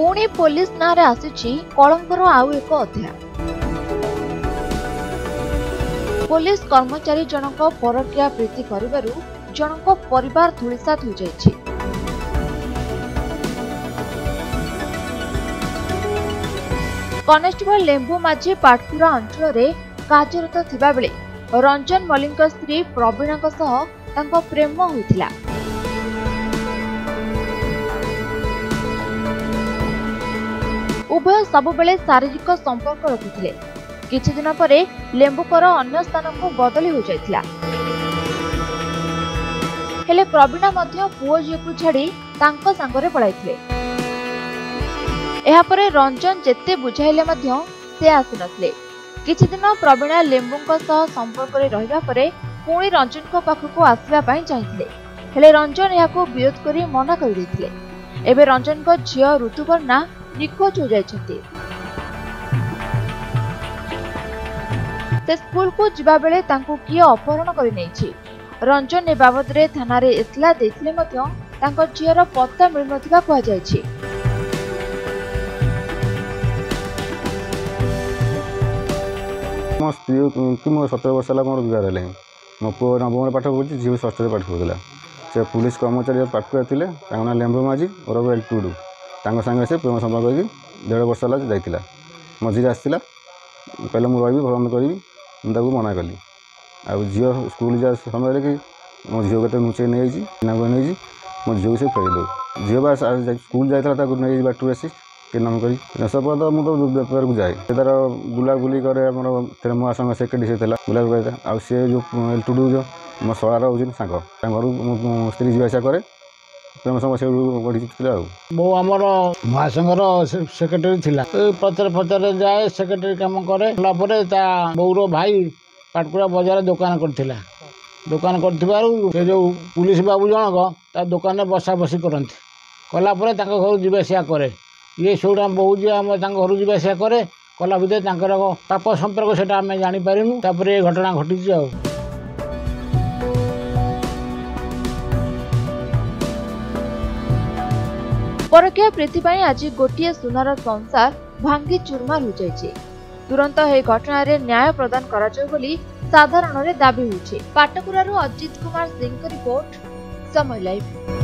पुणी पुलिस नारे आसीछि कलंकर आउ एक अध्याय। पुलिस कर्मचारी जनक परक्रिया प्रीति करिबारु जनक परिवार धूलिसात हो जाइछि। कनेस्टेबल लेंबू माझी पाटकुरा अंचल रे कार्यरत थिबा बेले रंजन मल्लिक स्त्री प्रवीणा सह तांको प्रेम होइथिला। उभय सबुबेले शारीरिक संपर्क रखुथिले। किछि दिन परे लेंबुकर अन्य स्थान को बदली हो जाइथिला। हेले प्रवीणा मध्य पुओ झियो को छाड़ी तांको संगरे पळाइथिले। एहा परे रंजन जेते बुझाइले मध्य से आसिनथिले। किछि दिन प्रवीणा लेंबुଙ୍କ सह संपर्क रे रहिबा परे पुणी रंजन को पाखकु आसीबा पई चाहिथिले। हेले रंजन याको विरोध करी मना कर दैथिले। एबे रंजन को झियो ऋतुपर्णा निखोज हो जाइछथि। से स्कूल को जिबा बेले तांको किए अपहरण करि नैछि। रंजन ए बाबद रे थाना रे इतला देथिले मध्य तांको झियर पत्ता मिल नथिबा कहै जाइछि। मो स्त्री कि मो 17 वर्ष होला मोर बिगार हेले। मो पु नवम पाठ पढि झियो 6th रे पाठ पढिला। से पुलिस कर्मचारी पाटकुआ थिले तांको ना लेंबू माझी और वेल टुडू तांको संगे से प्रेम संपर्क होगी 1.5 वर्ष होला जाइतिला। मझिरे आसिला कहले मु रहिबी भवन करबी मुझे मना कली। आ झील स्कूल जा समय कि मो झील के नुचे नहीं नहीं मो झील से फेर दो झील बा स्कूल जाता नहीं बाटू आसी कि नाम करी सब तो मुझे बेपार को जाए तार बुलाबुली करे मो संग सेक्रेटरी से बुला सी जो टुडू जो मो सलार हूँ सांग घर स्त्री जीवासा कै प्रेम समस्या बढ़ी मो आमर महासंघर सेक्रेटरी थिला पचर पचर जाए सेक्रेटरी काम करे बोर भाई पाटकुरा बजार दुकान करथिला। दुकान कर जो पुलिस बाबू जनक दुकान बसा बसी करती कला घर जीवासा करे ये सब बहु जी आम घर जीवासा करे कला भर पाप संपर्क से आम जापारूँ ये घटना घटी। परक्रिया प्रीति पाई आज गोटे सुनार संसार भांगी चूरमार हो जाइए। तुरंत हे घटना रे न्याय प्रदान करा जाय बोली साधारण रे दाबी होइछे। पाटकुरारू अजित कुमार सिंह रिपोर्ट, समय लाइव।